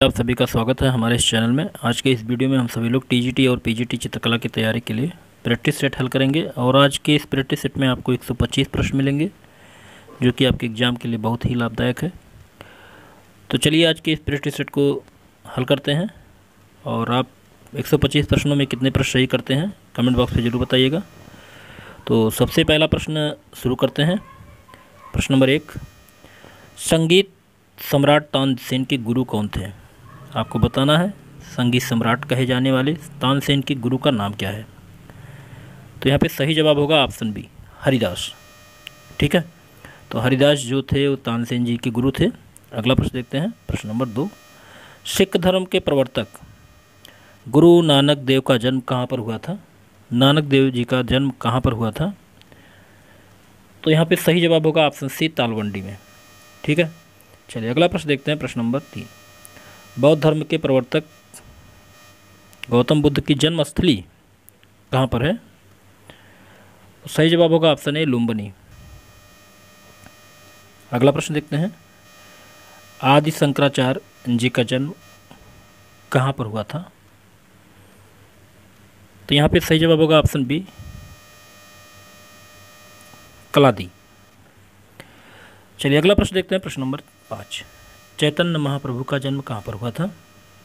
आप सभी का स्वागत है हमारे इस चैनल में। आज के इस वीडियो में हम सभी लोग टीजीटी और पीजीटी चित्रकला की तैयारी के लिए प्रैक्टिस सेट हल करेंगे और आज के इस प्रैक्टिस सेट में आपको 125 प्रश्न मिलेंगे जो कि आपके एग्ज़ाम के लिए बहुत ही लाभदायक है। तो चलिए आज के इस प्रैक्टिस सेट को हल करते हैं और आप 125 प्रश्नों में कितने प्रश्न सही करते हैं कमेंट बॉक्स में ज़रूर बताइएगा। तो सबसे पहला प्रश्न शुरू करते हैं। प्रश्न नंबर 1, संगीत सम्राट तानसेन के गुरु कौन थे? आपको बताना है संगीत सम्राट कहे जाने वाले तानसेन के गुरु का नाम क्या है। तो यहाँ पे सही जवाब होगा ऑप्शन बी, हरिदास। ठीक है, तो हरिदास जो थे वो तानसेन जी के गुरु थे। अगला प्रश्न देखते हैं। प्रश्न नंबर 2, सिख धर्म के प्रवर्तक गुरु नानक देव का जन्म कहाँ पर हुआ था? नानक देव जी का जन्म कहाँ पर हुआ था? तो यहाँ पे सही जवाब होगा ऑप्शन सी, तालवंडी में। ठीक है, चलिए अगला प्रश्न देखते हैं। प्रश्न नंबर 3, बौद्ध धर्म के प्रवर्तक गौतम बुद्ध की जन्मस्थली कहाँ पर है? सही जवाब होगा ऑप्शन ए, लुम्बिनी। अगला प्रश्न देखते हैं। आदि शंकराचार्य जी का जन्म कहाँ पर हुआ था? तो यहाँ पे सही जवाब होगा ऑप्शन बी, कलादी। चलिए अगला प्रश्न देखते हैं। प्रश्न नंबर 5, चैतन्य महाप्रभु का जन्म कहाँ पर हुआ था?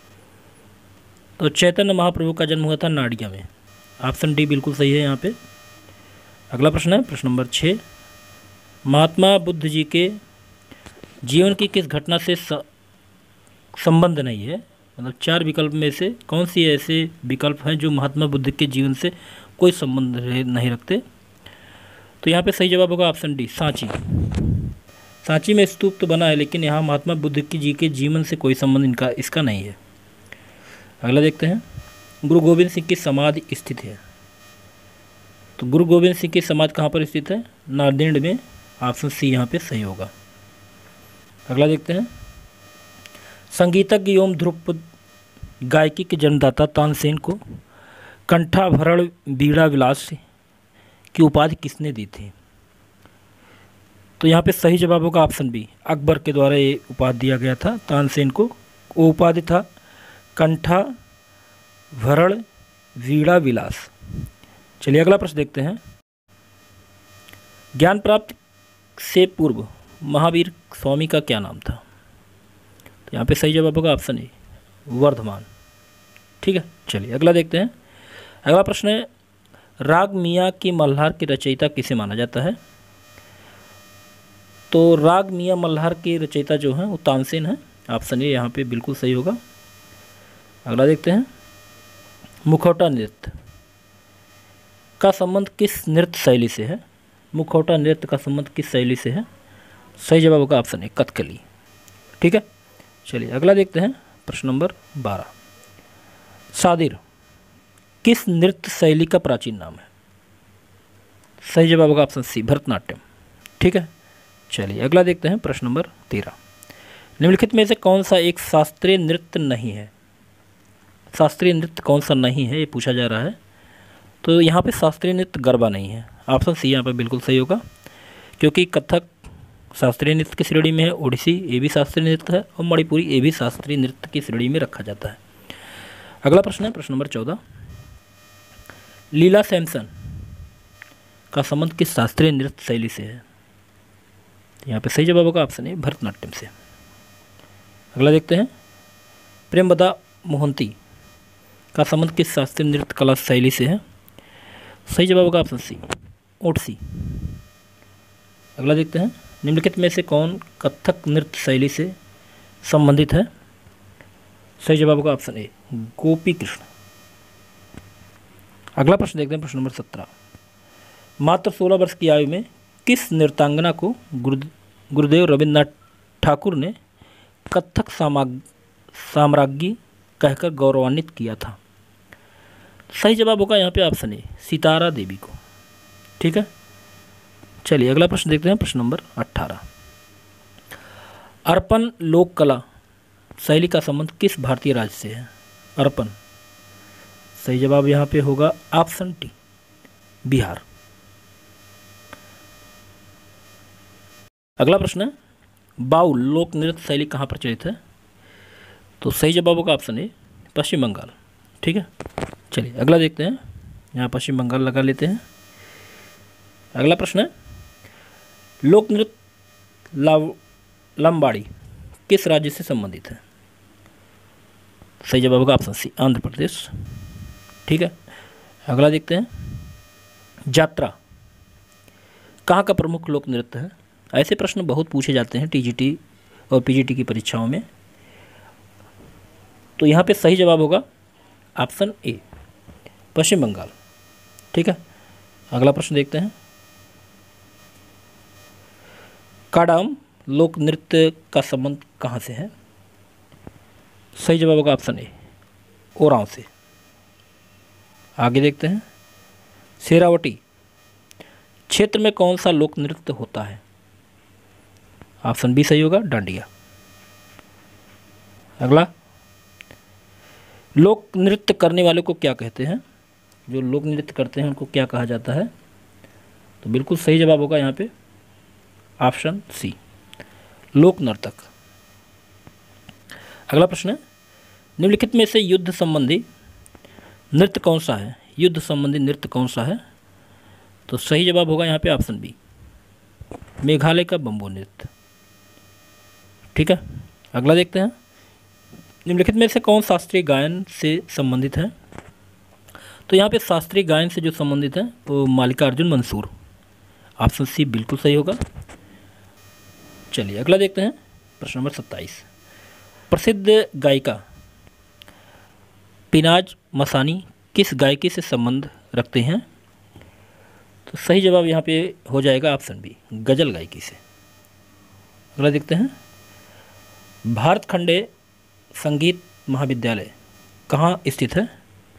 तो चैतन्य महाप्रभु का जन्म हुआ था नाडिया में। ऑप्शन डी बिल्कुल सही है यहाँ पे। अगला प्रश्न है प्रश्न नंबर 6, महात्मा बुद्ध जी के जीवन की किस घटना से संबंध नहीं है? मतलब 4 विकल्प में से कौन सी ऐसे विकल्प हैं जो महात्मा बुद्ध के जीवन से कोई संबंध नहीं रखते? तो यहाँ पे सही जवाब होगा ऑप्शन डी, सांची। सांची में स्तूप तो बना है लेकिन यहाँ महात्मा बुद्ध की जी के जीवन से कोई संबंध इसका नहीं है। अगला देखते हैं। गुरु गोविंद सिंह की समाधि स्थित है। तो गुरु गोविंद सिंह की समाधि कहाँ पर स्थित है? नांदेड़ में। ऑप्शन सी यहाँ पे सही होगा। अगला देखते हैं। संगीतज्ञ एवं ध्रुपद गायकी के जन्मदाता तानसेन को कंठाभरण बीड़ा विलास की उपाधि किसने दी थी? तो यहाँ पे सही जवाब होगा ऑप्शन बी, अकबर के द्वारा ये उपाधि दिया गया था तानसेन को। वो उपाधि था कंठाभरण वीणा विलास। चलिए अगला प्रश्न देखते हैं। ज्ञान प्राप्ति से पूर्व महावीर स्वामी का क्या नाम था? तो यहाँ पे सही जवाब होगा ऑप्शन ए, वर्धमान। ठीक है, चलिए अगला देखते हैं। अगला प्रश्न है, राग मियाँ की मल्हार की रचयिता किसे माना जाता है? तो राग मियाँ मल्हार की रचयिता जो है वो तानसेन है। ऑप्शन ए यहाँ पे बिल्कुल सही होगा। अगला देखते हैं। मुखौटा नृत्य का संबंध किस नृत्य शैली से है? मुखौटा नृत्य का संबंध किस शैली से है? सही जवाब होगा ऑप्शन ए, कथकली। ठीक है, चलिए अगला देखते हैं। प्रश्न नंबर 12, सादिर किस नृत्य शैली का प्राचीन नाम है? सही जवाब होगा ऑप्शन सी, भरतनाट्यम। ठीक है, चलिए अगला देखते हैं। प्रश्न नंबर 13, निम्नलिखित में से कौन सा एक शास्त्रीय नृत्य नहीं है? शास्त्रीय नृत्य कौन सा नहीं है ये पूछा जा रहा है। तो यहाँ पे शास्त्रीय नृत्य गरबा नहीं है। ऑप्शन सी यहाँ पे बिल्कुल सही होगा क्योंकि कथक शास्त्रीय नृत्य की श्रेणी में है, ओडिसी ये भी शास्त्रीय नृत्य है और मणिपुरी ये भी शास्त्रीय नृत्य की श्रेणी में रखा जाता है। अगला प्रश्न है प्रश्न नंबर 14, लीला सैमसन का संबंध किस शास्त्रीय नृत्य शैली से है? यहाँ पे सही जवाब होगा ऑप्शन ए, भरतनाट्यम से। अगला देखते हैं। प्रेमवदा मोहंती का संबंध किस शास्त्रीय नृत्य कला शैली से है? सही जवाब होगा ऑप्शन सी, ओडिसी। अगला देखते हैं। निम्नलिखित में से कौन कथक नृत्य शैली से संबंधित है? सही जवाब होगा ऑप्शन ए, गोपी कृष्ण। अगला प्रश्न देखते हैं। प्रश्न नंबर 17, मात्र 16 वर्ष की आयु में किस नृत्यांगना को गुरुदेव रविन्द्रनाथ ठाकुर ने कथक साम्राज्ञी कहकर गौरवान्वित किया था? सही जवाब होगा यहाँ पे ऑप्शन ए, सितारा देवी को। ठीक है, चलिए अगला प्रश्न देखते हैं। प्रश्न नंबर 18, अर्पण लोक कला शैली का संबंध किस भारतीय राज्य से है? अर्पण सही जवाब यहाँ पे होगा ऑप्शन डी, बिहार। अगला प्रश्न है, बाउल लोक नृत्य शैली कहाँ प्रचलित है? तो सही जवाब होगा ऑप्शन ए, पश्चिम बंगाल। ठीक है, चलिए अगला देखते हैं। यहाँ पश्चिम बंगाल लगा लेते हैं। अगला प्रश्न है, लोक नृत्य लंबाड़ी किस राज्य से संबंधित है? सही जवाब होगा ऑप्शन सी, आंध्र प्रदेश। ठीक है, अगला देखते हैं। जात्रा कहाँ का प्रमुख लोक नृत्य है? ऐसे प्रश्न बहुत पूछे जाते हैं टीजीटी और पीजीटी की परीक्षाओं में। तो यहाँ पे सही जवाब होगा ऑप्शन ए, पश्चिम बंगाल। ठीक है, अगला प्रश्न देखते हैं। काडाम लोक नृत्य का संबंध कहाँ से है? सही जवाब होगा ऑप्शन ए, ओरांव से। आगे देखते हैं। शेरावटी क्षेत्र में कौन सा लोक नृत्य होता है? ऑप्शन बी सही होगा, डांडिया। अगला, लोक नृत्य करने वाले को क्या कहते हैं? जो लोक नृत्य करते हैं उनको क्या कहा जाता है? तो बिल्कुल सही जवाब होगा यहाँ पे ऑप्शन सी, लोक नर्तक। अगला प्रश्न है, निम्नलिखित में से युद्ध संबंधी नृत्य कौन सा है? युद्ध संबंधी नृत्य कौन सा है? तो सही जवाब होगा यहाँ पे ऑप्शन बी, मेघालय का बंबू नृत्य। ठीक है, अगला देखते हैं। निम्नलिखित में से कौन शास्त्रीय गायन से संबंधित है? तो यहाँ पे शास्त्रीय गायन से जो संबंधित है वो मालिकार्जुन मंसूर। ऑप्शन सी बिल्कुल सही होगा। चलिए अगला देखते हैं। प्रश्न नंबर 27, प्रसिद्ध गायिका पिनाज मसानी किस गायकी से संबंध रखते हैं? तो सही जवाब यहाँ पे हो जाएगा ऑप्शन बी, गजल गायकी से। अगला देखते हैं। भारत खंडे संगीत महाविद्यालय कहाँ स्थित है?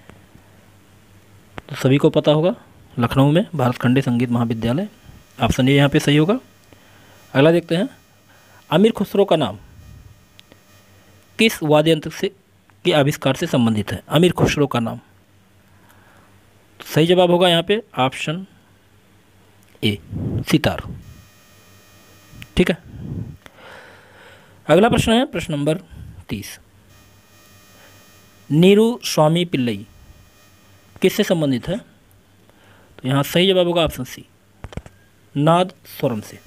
तो सभी को पता होगा, लखनऊ में भारत खंडे संगीत महाविद्यालय। ऑप्शन ए यहाँ पे सही होगा। अगला देखते हैं। अमीर खुसरो का नाम किस वाद्य यंत्र से के आविष्कार से संबंधित है? अमीर खुसरो का नाम, तो सही जवाब होगा यहाँ पे ऑप्शन ए, सितार। ठीक है, अगला प्रश्न है प्रश्न नंबर 30, नीरू स्वामी पिल्लई किससे संबंधित है? तो यहाँ सही जवाब होगा ऑप्शन सी, नाद स्वरम से।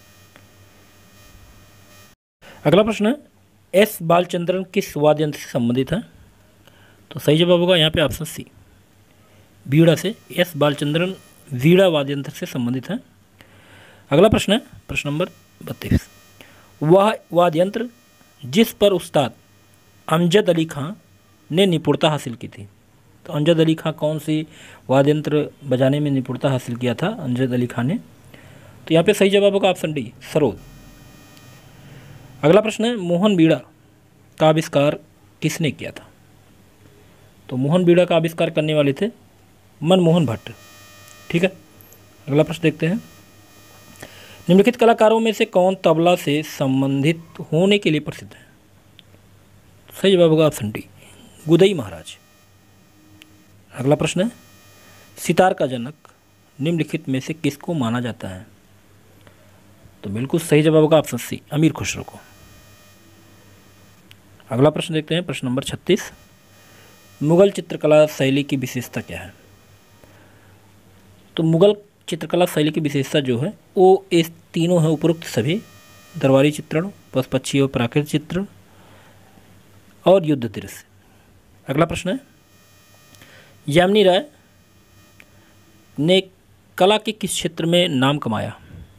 अगला प्रश्न है, एस बालचंद्रन किस वाद्य यंत्र से संबंधित है? तो सही जवाब होगा यहाँ पे ऑप्शन सी, वीणा से। एस बालचंद्रन वीणा वाद्य यंत्र से संबंधित है। अगला प्रश्न है प्रश्न नंबर 32, वह वाद्य यंत्र जिस पर उस्ताद अमजद अली खां ने निपुणता हासिल की थी। तो अमजद अली खां कौन सी वाद्य यंत्र बजाने में निपुणता हासिल किया था अमजद अली खां ने? तो यहाँ पे सही जवाब होगा ऑप्शन डी, सरोद। अगला प्रश्न है, मोहन बीड़ा का आविष्कार किसने किया था? तो मोहन बीड़ा का आविष्कार करने वाले थे मनमोहन भट्ट। ठीक है, अगला प्रश्न देखते हैं। निम्नलिखित कलाकारों में से कौन तबला से संबंधित होने के लिए प्रसिद्ध है? सही जवाब होगा ऑप्शन डी, गुदई महाराज। अगला प्रश्न है, सितार का जनक निम्नलिखित में से किसको माना जाता है? तो बिल्कुल सही जवाब होगा ऑप्शन सी, अमीर खुसरो को। अगला प्रश्न देखते हैं प्रश्न नंबर 36, मुगल चित्रकला शैली की विशेषता क्या है? तो मुगल चित्रकला शैली की विशेषता जो है वो इस तीनों है उपरोक्त सभी, दरबारी चित्रण, पशु पक्षी और प्राकृतिक चित्रण और युद्ध दृश्य। अगला प्रश्न है, यामिनी राय ने कला के किस क्षेत्र में नाम कमाया?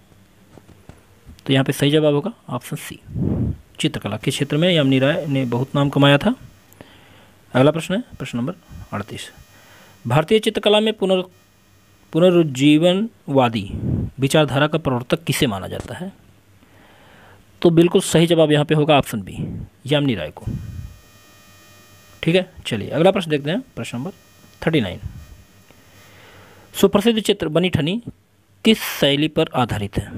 तो यहाँ पे सही जवाब होगा ऑप्शन सी, चित्रकला के क्षेत्र में यामिनी राय ने बहुत नाम कमाया था। अगला प्रश्न है प्रश्न नंबर 38, भारतीय चित्रकला में पुनरुज्जीवनवादी विचारधारा का प्रवर्तक किसे माना जाता है? तो बिल्कुल सही जवाब यहाँ पे होगा ऑप्शन बी, यामिनी राय को। ठीक है, चलिए अगला प्रश्न देखते हैं प्रश्न नंबर 39, सुप्रसिद्ध चित्र बनी ठनी किस शैली पर आधारित है?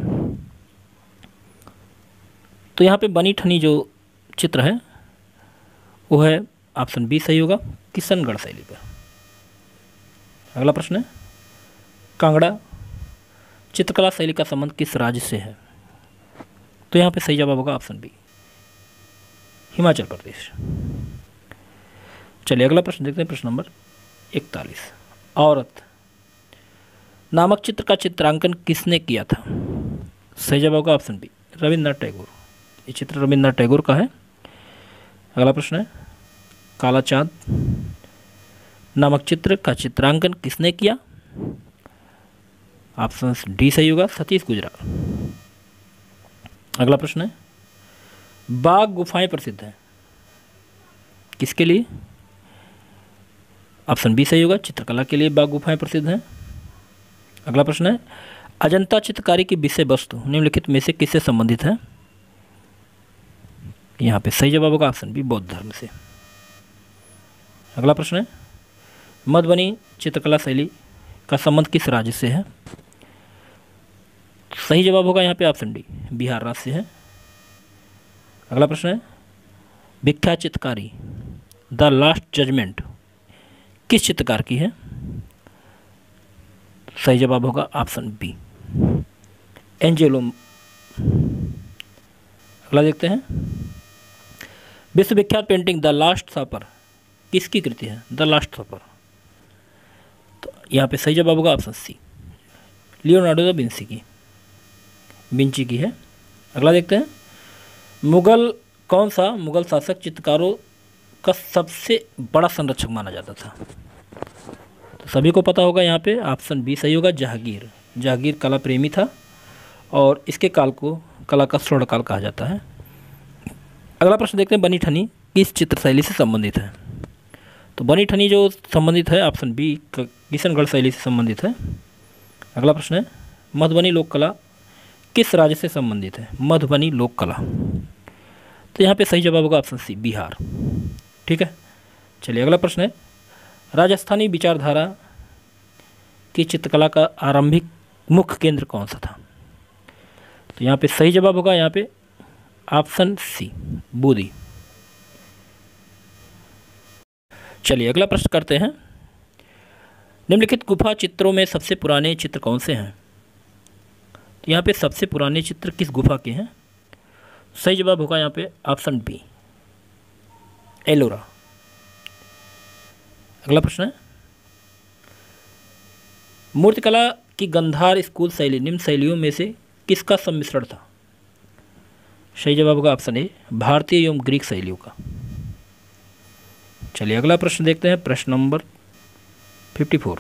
तो यहाँ पे बनी ठनी जो चित्र है वो है ऑप्शन बी सही होगा, किशनगढ़ शैली पर। अगला प्रश्न है, कांगड़ा चित्रकला शैली का संबंध किस राज्य से है? तो यहाँ पे सही जवाब होगा ऑप्शन बी, हिमाचल प्रदेश। चलिए अगला प्रश्न देखते हैं, प्रश्न नंबर 41। औरत नामक चित्र का चित्रांकन किसने किया था? सही जवाब होगा ऑप्शन बी, रविन्द्रनाथ टैगोर। ये चित्र रविन्द्रनाथ टैगोर का है। अगला प्रश्न है, काला चाँद नामक चित्र का चित्रांकन किसने किया? ऑप्शन डी सही होगा, सतीश गुजराल। अगला प्रश्न है, बाघ गुफाएं प्रसिद्ध हैं किसके लिए? ऑप्शन बी सही होगा, चित्रकला के लिए बाघ गुफाएं प्रसिद्ध हैं। अगला प्रश्न है, अजंता चित्रकारी की विषय वस्तु निम्नलिखित में से किससे संबंधित है? यहाँ पे सही जवाब होगा ऑप्शन बी, बौद्ध धर्म से। अगला प्रश्न है, मधुबनी चित्रकला शैली का संबंध किस राज्य से है? सही जवाब होगा यहाँ पे ऑप्शन डी, बिहार राज्य से है। अगला प्रश्न है, विख्यात चित्रकारी द लास्ट जजमेंट किस चित्रकार की है? सही जवाब होगा ऑप्शन बी, एंजेलो। अगला देखते हैं, विश्वविख्यात पेंटिंग द लास्ट सपर किसकी कृति है? The last supper. तो यहाँ पे सही जवाब होगा option C, Leonardo da Vinci की है। अगला देखते हैं, कौन सा मुगल शासक चित्रकारों का सबसे बड़ा संरक्षक माना जाता था? तो सभी को पता होगा यहाँ पे ऑप्शन बी सही होगा, जहांगीर। जहांगीर कला प्रेमी था और इसके काल को कला का स्वर्ण काल कहा जाता है। अगला प्रश्न देखते हैं, बनी ठनी किस चित्र शैली से संबंधित है? तो बनी ठनी जो संबंधित है ऑप्शन बी, किशनगढ़ शैली से संबंधित है। अगला प्रश्न है, मधुबनी लोक कला किस राज्य से संबंधित है? मधुबनी लोक कला। तो यहाँ पे सही जवाब होगा ऑप्शन सी, बिहार। ठीक है, चलिए अगला प्रश्न है, राजस्थानी विचारधारा की चित्रकला का आरंभिक मुख्य केंद्र कौन सा था? तो यहाँ पे सही जवाब होगा यहाँ पे ऑप्शन सी, बूंदी। चलिए अगला प्रश्न करते हैं, निम्नलिखित गुफा चित्रों में सबसे पुराने चित्र कौन से हैं? तो यहाँ पे सबसे पुराने चित्र किस गुफा के हैं? सही जवाब होगा यहाँ पे ऑप्शन बी, एलोरा। अगला प्रश्न है, मूर्तिकला की गंधार स्कूल शैली निम्न शैलियों में से किसका सम्मिश्रण था? सही जवाब होगा ऑप्शन ए, भारतीय एवं ग्रीक शैलियों का। चलिए अगला प्रश्न देखते हैं, प्रश्न नंबर 54।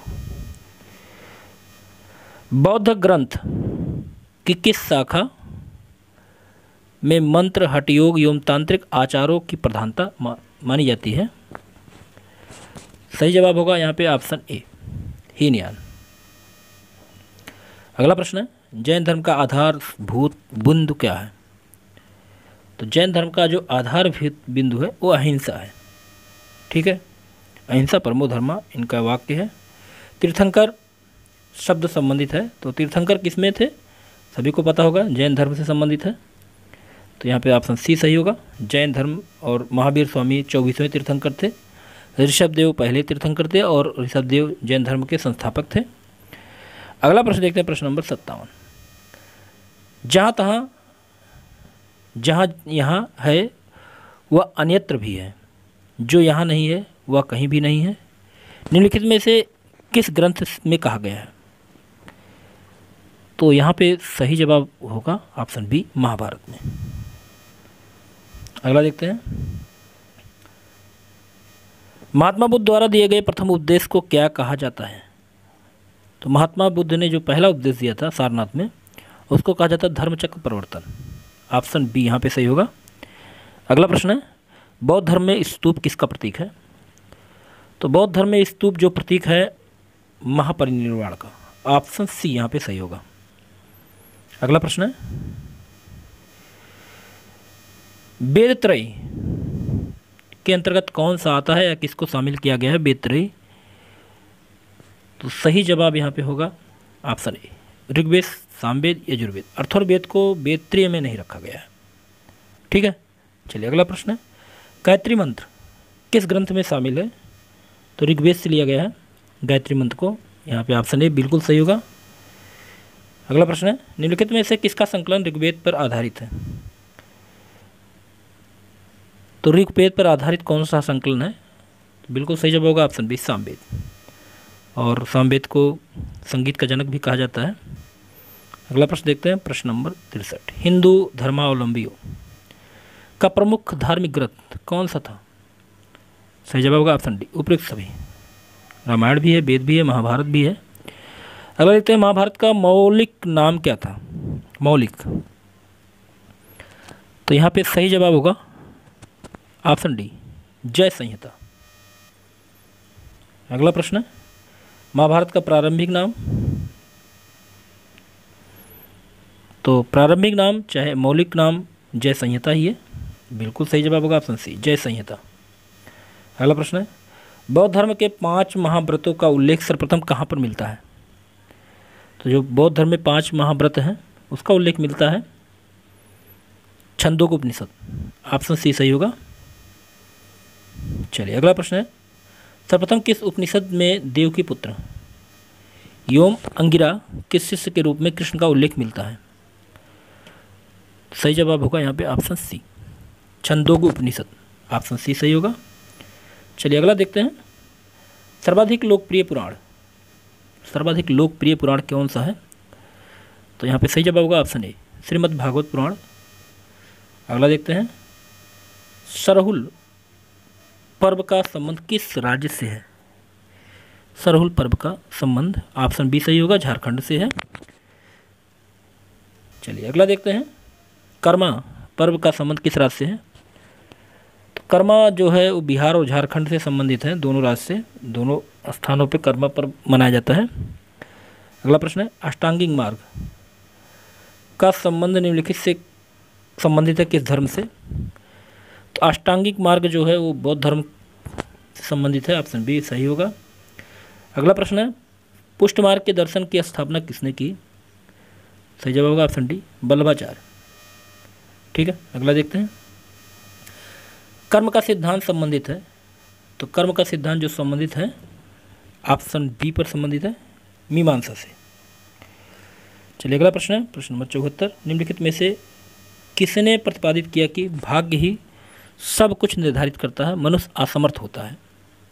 बौद्ध ग्रंथ की किस शाखा में मंत्र, हठ योग एवं तांत्रिक आचारों की प्रधानता मानी जाती है? सही जवाब होगा यहाँ पे ऑप्शन ए, हीनयान। अगला प्रश्न है, जैन धर्म का आधारभूत बिंदु क्या है? तो जैन धर्म का जो आधारभूत बिंदु है वो अहिंसा है। ठीक है, अहिंसा परमो धर्मा इनका वाक्य है। तीर्थंकर शब्द संबंधित है, तो तीर्थंकर किसमें थे? सभी को पता होगा, जैन धर्म से संबंधित है। तो यहाँ पे ऑप्शन सी सही होगा, जैन धर्म। और महावीर स्वामी 24वें तीर्थंकर थे। ऋषभदेव पहले तीर्थंकर थे और ऋषभदेव जैन धर्म के संस्थापक थे। अगला प्रश्न देखते हैं, प्रश्न नंबर 57। जहाँ यहाँ है वह अन्यत्र भी है, जो यहाँ नहीं है वह कहीं भी नहीं है, निम्नलिखित में से किस ग्रंथ में कहा गया है? तो यहाँ पे सही जवाब होगा ऑप्शन बी, महाभारत में। अगला देखते हैं, महात्मा बुद्ध द्वारा दिए गए प्रथम उपदेश को क्या कहा जाता है? तो महात्मा बुद्ध ने जो पहला उपदेश दिया था सारनाथ में, उसको कहा जाता है धर्मचक्र प्रवर्तन। ऑप्शन बी यहाँ पे सही होगा। अगला प्रश्न है, बौद्ध धर्म में स्तूप किसका प्रतीक है? तो बौद्ध धर्म में स्तूप जो प्रतीक है महापरिनिर्वाण का। ऑप्शन सी यहाँ पे सही होगा। अगला प्रश्न है, वेदत्रयी के अंतर्गत कौन सा आता है या किसको शामिल किया गया है वेदत्रयी? तो सही जवाब यहाँ पे होगा ऑप्शन ए, ऋग्वेद, सामवेद, यजुर्वेद। अथर्ववेद को वेदत्रयी में नहीं रखा गया है। ठीक है, चलिए अगला प्रश्न है, गायत्री मंत्र किस ग्रंथ में शामिल है? तो ऋग्वेद से लिया गया है गायत्री मंत्र को। यहाँ पे ऑप्शन ए बिल्कुल सही होगा। अगला प्रश्न है, निम्नलिखित में से किसका संकलन ऋग्वेद पर आधारित है? तो ऋग्वेद पर आधारित कौन सा संकलन है? बिल्कुल सही जवाब होगा ऑप्शन बी सामवेद। और सामवेद को संगीत का जनक भी कहा जाता है। अगला प्रश्न देखते हैं, प्रश्न नंबर 63। हिंदू धर्मावलंबियों का प्रमुख धार्मिक ग्रंथ कौन सा था? सही जवाब होगा ऑप्शन डी उपरोक्त सभी। रामायण भी है, वेद भी है, महाभारत भी है। अगला देखते हैं, महाभारत का मौलिक नाम क्या था? मौलिक, तो यहाँ पे सही जवाब होगा ऑप्शन डी जय संहिता। अगला प्रश्न है, महाभारत का प्रारंभिक नाम? तो प्रारंभिक नाम चाहे मौलिक नाम जय संहिता ही है। बिल्कुल सही जवाब होगा ऑप्शन सी जय संहिता। अगला प्रश्न है, बौद्ध धर्म के 5 महाव्रतों का उल्लेख सर्वप्रथम कहाँ पर मिलता है? तो जो बौद्ध धर्म में 5 महाव्रत हैं उसका उल्लेख मिलता है छंदोग उपनिषद। ऑप्शन सी सही होगा। चलिए अगला प्रश्न है, सर्वप्रथम किस उपनिषद में देव की पुत्र योम अंगिरा किस शिष्य के रूप में कृष्ण का उल्लेख मिलता है? सही जवाब होगा यहाँ पे ऑप्शन सी छंदोग उपनिषद। ऑप्शन सी सही होगा। चलिए अगला देखते हैं, सर्वाधिक लोकप्रिय पुराण? सर्वाधिक लोकप्रिय पुराण कौन सा है? तो यहाँ पे सही जवाब होगा ऑप्शन ए श्रीमद् भागवत पुराण। अगला देखते हैं, सरहुल पर्व का संबंध किस राज्य से है? सरहुल पर्व का संबंध ऑप्शन बी सही होगा झारखंड से है। चलिए अगला देखते हैं, कर्मा पर्व का संबंध किस राज्य से है? तो कर्मा जो है वो बिहार और झारखंड से संबंधित है, दोनों राज्य से, दोनों स्थानों पे कर्मा पर्व मनाया जाता है। अगला प्रश्न है, अष्टांगिक मार्ग का संबंध निम्नलिखित से संबंधित है किस धर्म से? तो अष्टांगिक मार्ग जो है वो बौद्ध धर्म से संबंधित है। ऑप्शन बी सही होगा। अगला प्रश्न है, पुष्ट मार्ग के दर्शन की स्थापना किसने की? सही जवाब होगा ऑप्शन डी वल्लभाचार्य। ठीक है अगला देखते हैं, कर्म का सिद्धांत संबंधित है? तो कर्म का सिद्धांत जो संबंधित है ऑप्शन बी पर संबंधित है मीमांसा से। चलिए अगला प्रश्न है, प्रश्न नंबर 74। निम्नलिखित में से किसने प्रतिपादित किया कि भाग्य ही सब कुछ निर्धारित करता है, मनुष्य असमर्थ होता है?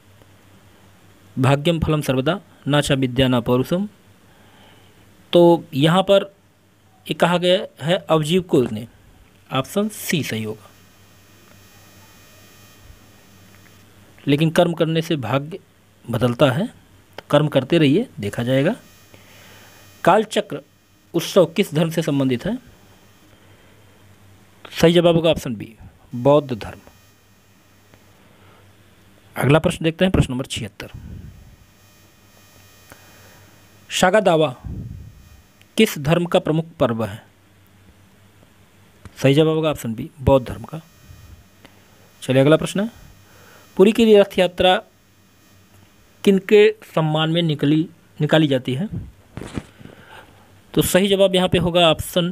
भाग्यम फलम सर्वदा ना चा विद्या ना पौरुषम। तो यहाँ पर ये कहा गया है अवजीव को ने। ऑप्शन सी सही होगा। लेकिन कर्म करने से भाग्य बदलता है, तो कर्म करते रहिए, देखा जाएगा। कालचक्र उत्सव किस धर्म से संबंधित है? सही जवाब होगा ऑप्शन बी बौद्ध धर्म। अगला प्रश्न देखते हैं, प्रश्न नंबर 76। शागा दावा किस धर्म का प्रमुख पर्व है? सही जवाब होगा ऑप्शन बी बौद्ध धर्म का। चलिए अगला प्रश्न है, पुरी की रथ यात्रा किनके सम्मान में निकाली जाती है? तो सही जवाब यहाँ पे होगा option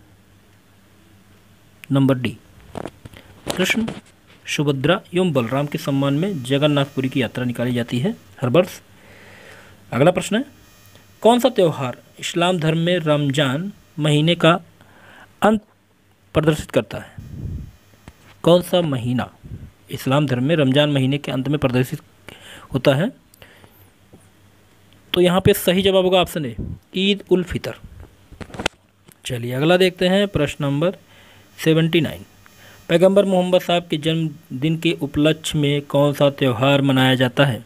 number D Krishna, Subhadra एवं बलराम के सम्मान में जगन्नाथपुरी की यात्रा निकाली जाती है हर वर्ष। अगला प्रश्न है, कौन सा त्यौहार इस्लाम धर्म में रमजान महीने का अंत प्रदर्शित करता है? कौन सा महीना इस्लाम धर्म में रमजान महीने के अंत में प्रदर्शित होता है? तो यहाँ पे सही जवाब होगा ऑप्शन ए ईद उल फितर। चलिए अगला देखते हैं, प्रश्न नंबर 79। पैगंबर मोहम्मद साहब के जन्मदिन के उपलक्ष्य में कौन सा त्यौहार मनाया जाता है?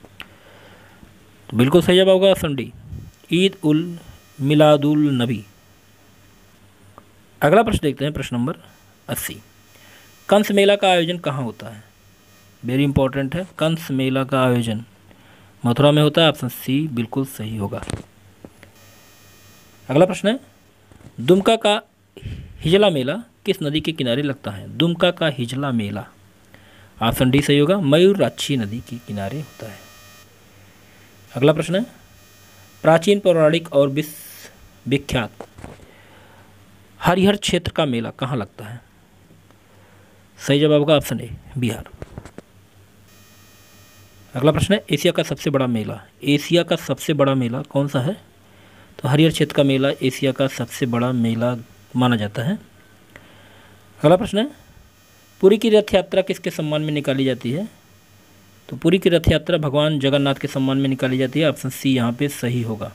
तो बिल्कुल सही जवाब होगा ऑप्शन डी ईद उल मिलादुल नबी। अगला प्रश्न देखते हैं, प्रश्न नंबर 80। कंस मेला का आयोजन कहाँ होता है? वेरी इंपॉर्टेंट है, कंस मेला का आयोजन मथुरा में होता है। ऑप्शन सी बिल्कुल सही होगा। अगला प्रश्न है, दुमका का हिजला मेला किस नदी के किनारे लगता है? दुमका का हिजला मेला ऑप्शन डी सही होगा, मयूराक्षी नदी के किनारे होता है। अगला प्रश्न है, प्राचीन पौराणिक और विश्व विख्यात हरिहर क्षेत्र का मेला कहाँ लगता है? सही जवाब होगा ऑप्शन ए बिहार। अगला प्रश्न है, एशिया का सबसे बड़ा मेला, एशिया का सबसे बड़ा मेला कौन सा है? तो हरिहर क्षेत्र का मेला एशिया का सबसे बड़ा मेला माना जाता है। अगला प्रश्न है, पुरी की रथ यात्रा किसके सम्मान में निकाली जाती है? तो पुरी की रथ यात्रा भगवान जगन्नाथ के सम्मान में निकाली जाती है। ऑप्शन सी यहाँ पे सही होगा।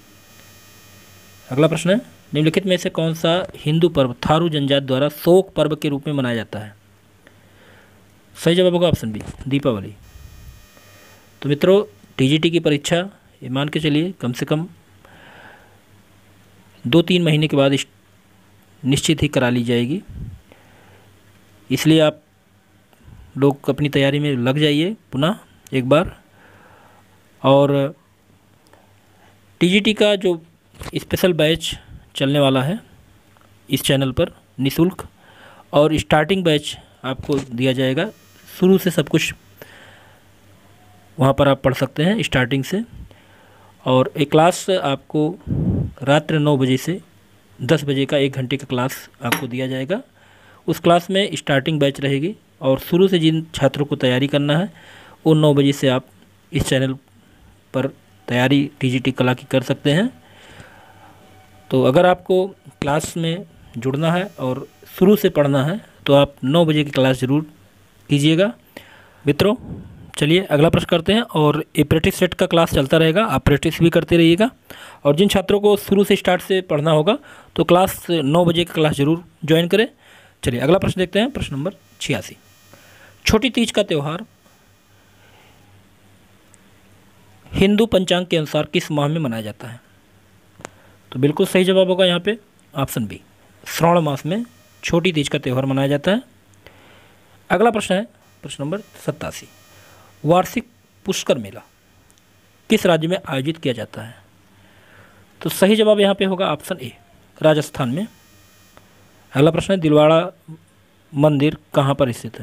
अगला प्रश्न है, निम्नलिखित में से कौन सा हिंदू पर्व थारू जनजाति द्वारा शोक पर्व के रूप में मनाया जाता है? सही जवाब होगा ऑप्शन बी, दीपावली। तो मित्रों, टीजीटी की परीक्षा ये मान के चलिए कम से कम 2-3 महीने के बाद निश्चित ही करा ली जाएगी, इसलिए आप लोग अपनी तैयारी में लग जाइए पुनः एक बार। और टीजीटी का जो स्पेशल बैच चलने वाला है इस चैनल पर निःशुल्क, और स्टार्टिंग बैच आपको दिया जाएगा। शुरू से सब कुछ वहाँ पर आप पढ़ सकते हैं स्टार्टिंग से। और एक क्लास आपको रात्रि 9 बजे से 10 बजे का 1 घंटे का क्लास आपको दिया जाएगा। उस क्लास में स्टार्टिंग बैच रहेगी, और शुरू से जिन छात्रों को तैयारी करना है वो 9 बजे से आप इस चैनल पर तैयारी टीजीटी कला की कर सकते हैं। तो अगर आपको क्लास में जुड़ना है और शुरू से पढ़ना है तो आप 9 बजे की क्लास ज़रूर कीजिएगा। मित्रों, चलिए अगला प्रश्न करते हैं। और ये प्रैक्टिस सेट का क्लास चलता रहेगा, आप प्रैक्टिस भी करते रहिएगा। और जिन छात्रों को शुरू से स्टार्ट से पढ़ना होगा तो क्लास 9 बजे की क्लास ज़रूर ज्वाइन करें। चलिए अगला प्रश्न देखते हैं, प्रश्न नंबर 86। छोटी तीज का त्यौहार हिंदू पंचांग के अनुसार किस माह में मनाया जाता है? तो बिल्कुल सही जवाब होगा यहाँ पे ऑप्शन बी, श्रावण मास में छोटी तीज का त्यौहार मनाया जाता है। अगला प्रश्न है प्रश्न नंबर 87। वार्षिक पुष्कर मेला किस राज्य में आयोजित किया जाता है? तो सही जवाब यहाँ पे होगा ऑप्शन ए, राजस्थान में। अगला प्रश्न है, दिलवाड़ा मंदिर कहाँ पर स्थित है?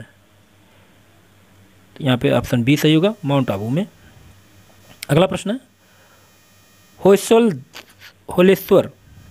तो यहाँ पे ऑप्शन बी सही होगा, माउंट आबू में। अगला प्रश्न है, होलेश्वर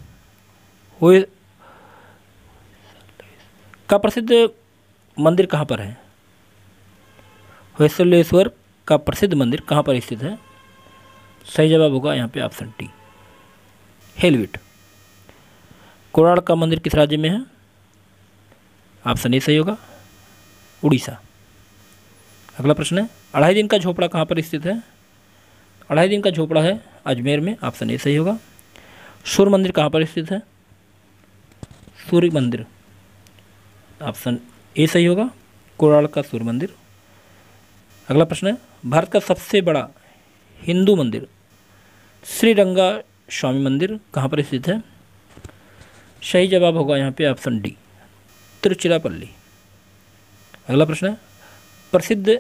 का प्रसिद्ध मंदिर कहाँ पर है? होयसलेश्वर का प्रसिद्ध मंदिर कहाँ पर स्थित है? सही जवाब होगा यहाँ पे ऑप्शन टी, हेलविट। कोराड़ का मंदिर किस राज्य में है? ऑप्शन ए सही होगा, उड़ीसा। अगला प्रश्न है, 2.5 दिन का झोपड़ा कहाँ पर स्थित है? 2.5 दिन का झोपड़ा है अजमेर में, ऑप्शन ए सही होगा। सूर्य मंदिर कहाँ पर स्थित है? सूर्य मंदिर, ऑप्शन ए सही होगा, कोराड़ का सूर्य मंदिर। अगला प्रश्न है, भारत का सबसे बड़ा हिंदू मंदिर श्रीरंगा स्वामी मंदिर कहाँ पर स्थित है? सही जवाब होगा यहाँ पे ऑप्शन डी, तिरुचिरापल्ली। अगला प्रश्न है, प्रसिद्ध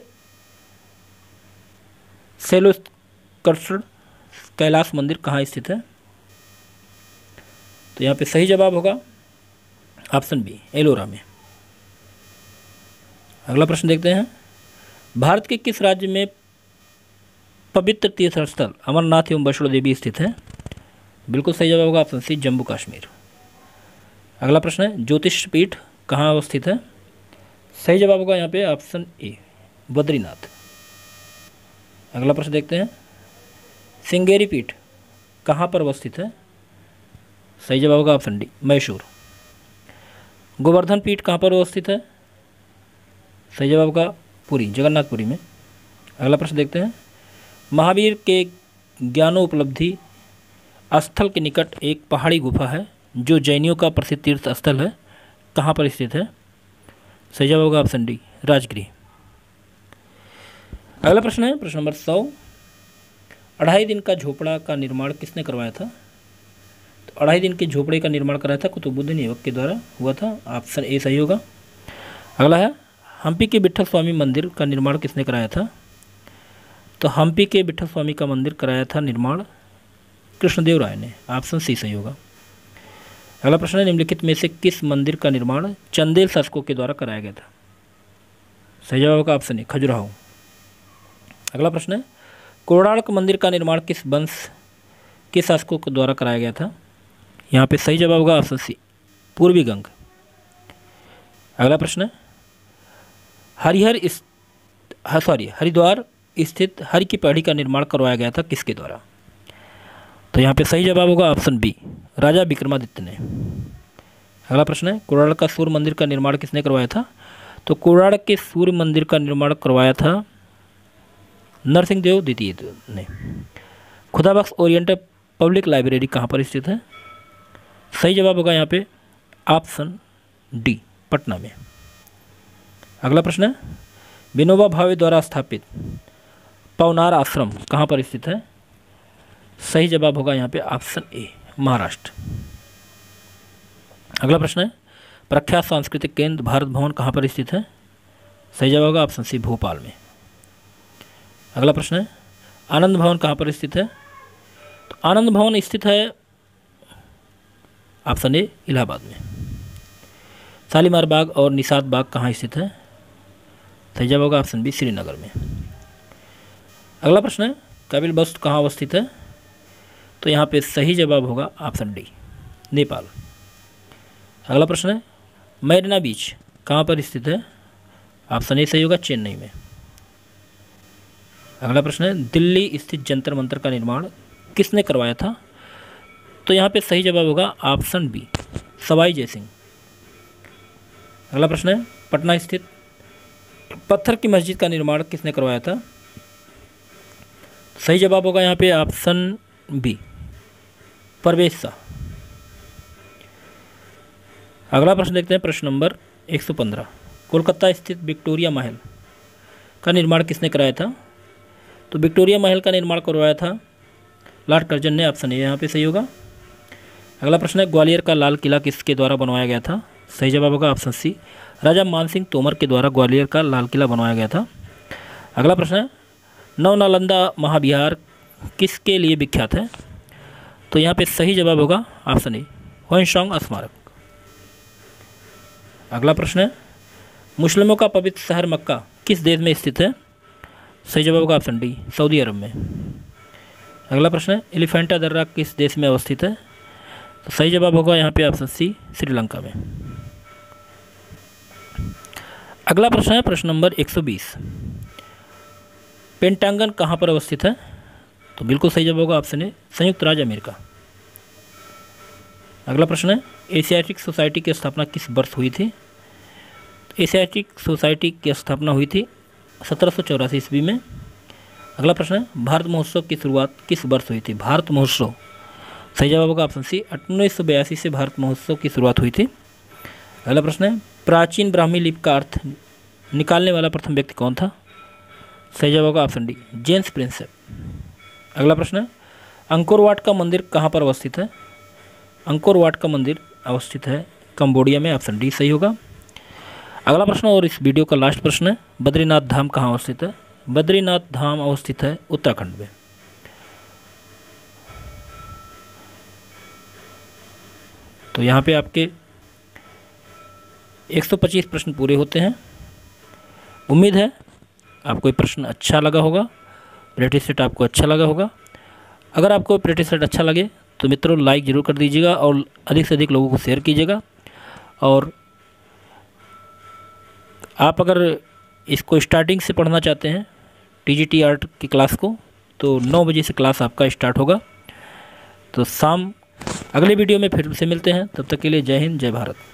शैलोत्कर्षण कैलाश मंदिर कहाँ स्थित है? तो यहाँ पे सही जवाब होगा ऑप्शन बी, एलोरा में। अगला प्रश्न देखते हैं, भारत के किस राज्य में पवित्र तीर्थ स्थल अमरनाथ एवं वैष्णो देवी स्थित है? बिल्कुल सही जवाब होगा ऑप्शन सी, जम्मू कश्मीर। अगला प्रश्न है, ज्योतिष पीठ कहाँ अवस्थित है? सही जवाब होगा यहाँ पे ऑप्शन ए, बद्रीनाथ। अगला प्रश्न देखते हैं, श्रृंगेरी पीठ कहाँ पर अवस्थित है? सही जवाब होगा ऑप्शन डी, मैसूर। गोवर्धन पीठ कहाँ पर अवस्थित है? सही जवाब होगा पुरी, जगन्नाथपुरी में। अगला प्रश्न देखते हैं, महावीर के ज्ञानोपलब्धि स्थल के निकट एक पहाड़ी गुफा है जो जैनियों का प्रसिद्ध तीर्थ स्थल है, कहाँ पर स्थित है? सही जवाब होगा ऑप्शन डी, राजगृह। अगला प्रश्न है प्रश्न नंबर 100। 2.5 दिन का झोपड़ा का निर्माण किसने करवाया था? तो 2.5 दिन के झोपड़े का निर्माण कराया था कुतुबुद्दीन ऐबक के द्वारा हुआ था, ऑप्शन ए सही होगा। अगला है, हम्पी के विट्ठल स्वामी मंदिर का निर्माण किसने कराया था? तो हम्पी के विट्ठल स्वामी का मंदिर कराया था निर्माण कृष्णदेव राय ने, ऑप्शन सी सही होगा। अगला प्रश्न है, निम्नलिखित में से किस मंदिर का निर्माण चंदेल शासकों के द्वारा कराया गया था? सही जवाब होगा ऑप्शन ए, खजुराहो। अगला प्रश्न है, कोणार्क मंदिर का निर्माण किस वंश के शासकों के द्वारा कराया गया था? यहाँ पे सही जवाब होगा ऑप्शन सी, पूर्वी गंग। अगला प्रश्न है, हरिद्वार स्थित हरि की पहाड़ी का निर्माण करवाया गया था किसके द्वारा? तो यहाँ पे सही जवाब होगा ऑप्शन बी, राजा विक्रमादित्य ने। अगला प्रश्न है, कोणार्क का सूर्य मंदिर का निर्माण किसने करवाया था? तो कोणार्क के सूर्य मंदिर का निर्माण करवाया था नरसिंह देव द्वितीय ने। खुदाबख्श ओरिएंटल पब्लिक लाइब्रेरी कहाँ पर स्थित है? सही जवाब होगा यहाँ पे ऑप्शन डी, पटना में। अगला प्रश्न है, विनोबा भावे द्वारा स्थापित पवनार आश्रम कहाँ पर स्थित है? सही जवाब होगा यहाँ पे ऑप्शन ए, महाराष्ट्र। अगला प्रश्न है, प्रख्यात सांस्कृतिक केंद्र भारत भवन कहाँ पर स्थित है? सही जवाब होगा ऑप्शन सी, भोपाल में। अगला प्रश्न है, आनंद भवन कहाँ पर स्थित है? तो आनंद भवन स्थित है ऑप्शन ए, इलाहाबाद में। शालीमार बाग और निषाद बाग कहाँ स्थित है? सही जवाब होगा ऑप्शन बी, श्रीनगर में। अगला प्रश्न है, काबिल बस्त कहाँ अवस्थित है? तो यहाँ पे सही जवाब होगा ऑप्शन डी, नेपाल। अगला प्रश्न है, मैरिना बीच कहाँ पर स्थित है? ऑप्शन ए सही होगा, चेन्नई में। अगला प्रश्न है, दिल्ली स्थित जंतर मंतर का निर्माण किसने करवाया था? तो यहाँ पे सही जवाब होगा ऑप्शन बी, सवाई जयसिंह। अगला प्रश्न है, पटना स्थित पत्थर की मस्जिद का निर्माण किसने करवाया था? सही जवाब होगा यहाँ पे ऑप्शन बी, परवेश शाह। अगला प्रश्न देखते हैं, प्रश्न नंबर 115, कोलकाता स्थित विक्टोरिया महल का निर्माण किसने कराया था? तो विक्टोरिया महल का निर्माण करवाया था लॉर्ड कर्जन ने, ऑप्शन ए यहाँ पे सही होगा। अगला प्रश्न है, ग्वालियर का लाल किला किसके द्वारा बनवाया गया था? सही जवाब होगा ऑप्शन सी, राजा मानसिंह तोमर के द्वारा ग्वालियर का लाल किला बनवाया गया था। अगला प्रश्न है, नवनालंदा महाविहार किसके लिए विख्यात है? तो यहाँ पे सही जवाब होगा ऑप्शन ए, ह्वेनसांग स्मारक। अगला प्रश्न है, मुस्लिमों का पवित्र शहर मक्का किस देश में स्थित है? सही जवाब होगा ऑप्शन डी, सऊदी अरब में। अगला प्रश्न है, एलिफेंटा दर्रा किस देश में अवस्थित है? तो सही जवाब होगा यहाँ पे ऑप्शन सी, श्रीलंका में। अगला प्रश्न है, प्रश्न नंबर 120, पेंटागन कहाँ पर अवस्थित है? तो बिल्कुल सही जवाब होगा ऑप्शन ए, संयुक्त राज्य अमेरिका। अगला प्रश्न है, एशियाटिक सोसाइटी की स्थापना किस वर्ष हुई थी? एशियाटिक सोसाइटी की स्थापना हुई थी 1784 ईस्वी में। अगला प्रश्न है, भारत महोत्सव की शुरुआत किस वर्ष हुई थी? भारत महोत्सव, सही जवाब होगा ऑप्शन सी, 1982 से भारत महोत्सव की शुरुआत हुई थी। अगला प्रश्न है, प्राचीन ब्राह्मी लिपि का अर्थ निकालने वाला प्रथम व्यक्ति कौन था? सही जवाब होगा ऑप्शन डी, जेम्स प्रिंसेप। अगला प्रश्न है, अंकोर वाट का मंदिर कहाँ पर अवस्थित है? अंकोर वाट का मंदिर अवस्थित है कंबोडिया में, ऑप्शन डी सही होगा। अगला प्रश्न और इस वीडियो का लास्ट प्रश्न है, बद्रीनाथ धाम कहाँ अवस्थित है? बद्रीनाथ धाम अवस्थित है उत्तराखंड में। तो यहाँ पे आपके 125 प्रश्न पूरे होते हैं। उम्मीद है आपको ये प्रश्न अच्छा लगा होगा, प्रैक्टिस सेट आपको अच्छा लगा होगा। अगर आपको प्रैक्टिस सेट अच्छा लगे तो मित्रों लाइक ज़रूर कर दीजिएगा और अधिक से अधिक लोगों को शेयर कीजिएगा। और आप अगर इसको स्टार्टिंग से पढ़ना चाहते हैं टीजीटी आर्ट की क्लास को, तो 9 बजे से क्लास आपका स्टार्ट होगा। तो शाम अगले वीडियो में फिर से मिलते हैं, तब तक के लिए जय हिंद, जय भारत।